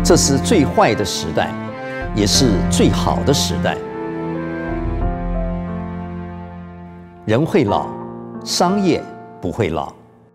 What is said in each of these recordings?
这是最坏的时代，也是最好的时代。人会老，商业不会老。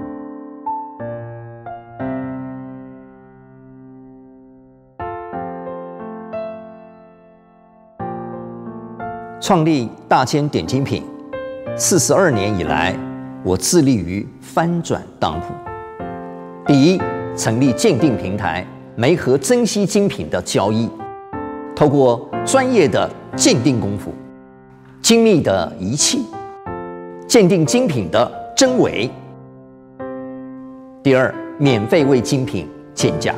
创立大千点精品42年以来，我致力于翻转当铺。第一，成立鉴定平台，媒合珍稀精品的交易，透过专业的鉴定功夫、精密的仪器，鉴定精品的真伪。第二，免费为精品鉴价。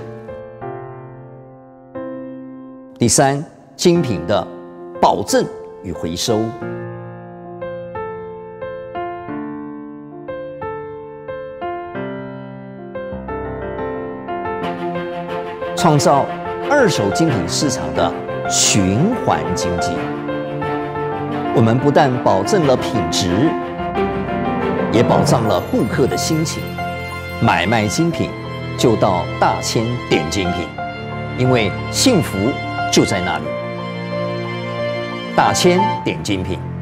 第三，精品的保证与回收。创造二手精品市场的循环经济。我们不但保证了品质，也保障了顾客的心情。买卖精品就到大千点精品，因为幸福就在那里。大千点精品。